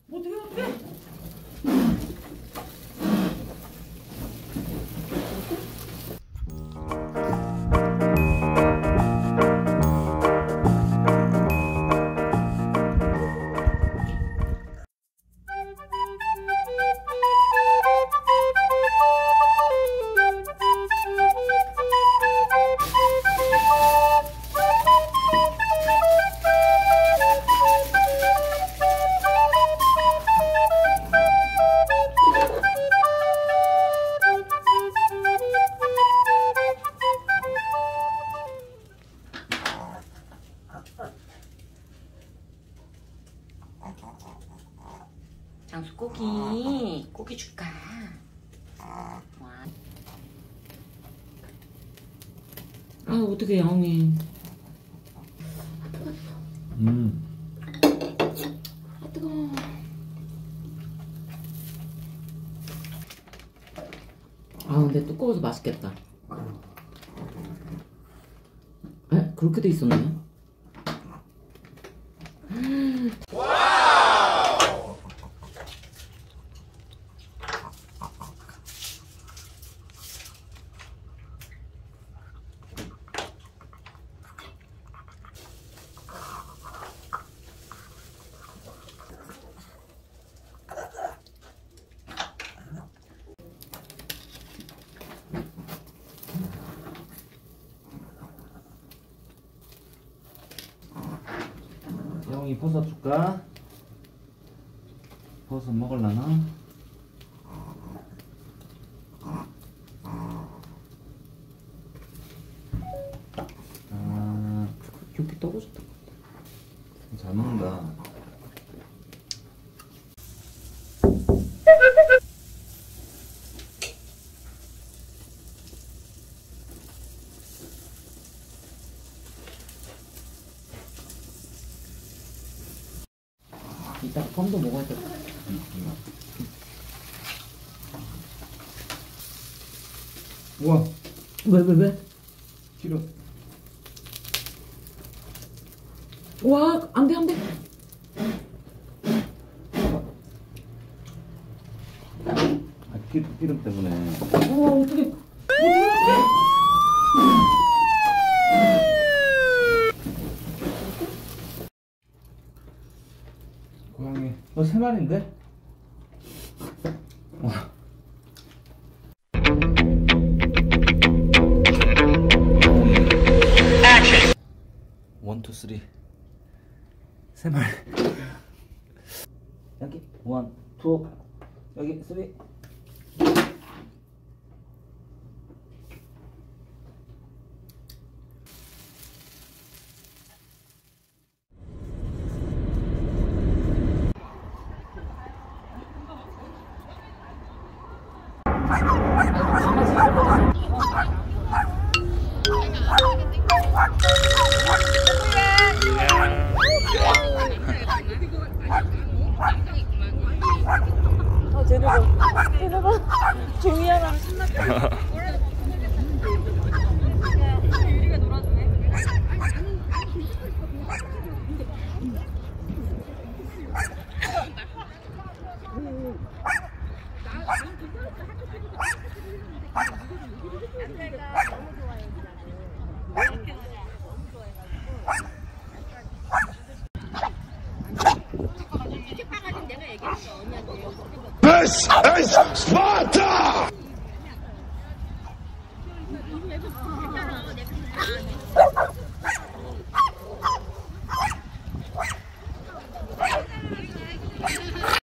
어떡해. 장수 고기 줄까? 와. 아 어떡해 영이. 아 뜨거워. 아 근데 두꺼워서 맛있겠다. 에? 그렇게 돼 있었나요? 영이 버섯 줄까? 버섯 먹을라나? 아, 여기 떨어졌다. 잘 먹는다. 이따 껌도 먹어야 돼. 우와, 왜? 싫어. 와, 안 돼. 아, 기름 때문에. 와, 어떡해. 고양이, 너 3마리인데? 와. 원, 투, 쓰리. 3마리. 여기, 원, 투. 여기, 쓰리. 쟤네가 종이 하나를 신났다. 유리가 놀아주네. This is Sparta!